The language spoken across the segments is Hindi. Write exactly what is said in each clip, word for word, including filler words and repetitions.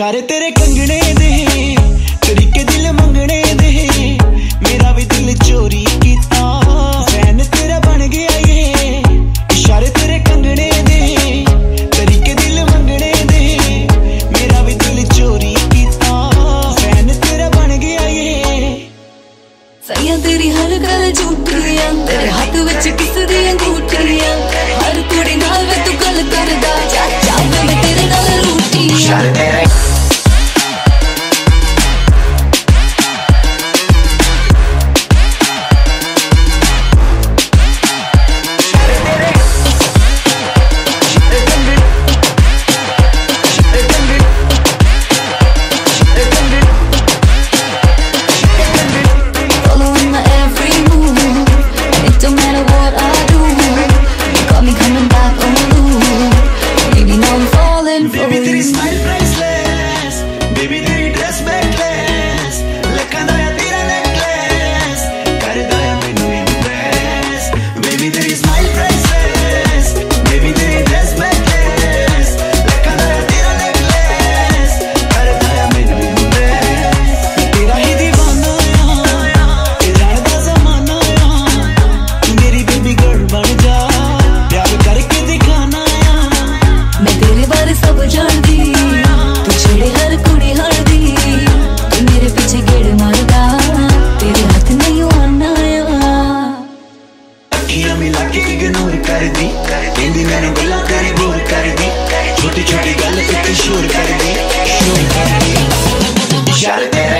इशारे तेरे कंगने दे, तरीके दिल मंगने दे, मेरा भी दिल चोरी कीता, फैन तेरा बन गया ये। इशारे तेरे कंगने दे, तरीके दिल मंगने दे, मेरा भी दिल चोरी कीता, फैन तेरा बन गया ये। सैया तेरी हर गल झूठियां, तेरे हाथ विच किस दी अंगूठियां, हर कुड़ी नाल वे तू गल करदा, जा जा मैं तेरे नाल रूठियां। छोटी छोटी गल पे शोर कर दी, शोर कर दी, इशारे तेरे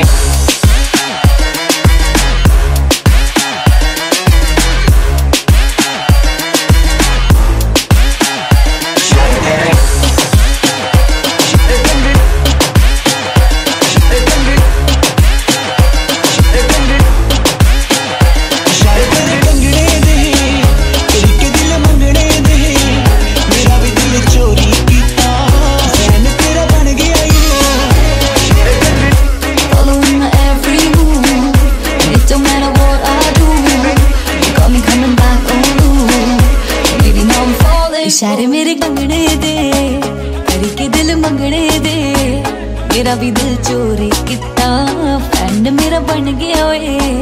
इशारे मेरे कंगने दे, तरीके दिल मंगने दे, मेरा भी दिल चोरी किता, फैन मेरा बन गया ओए।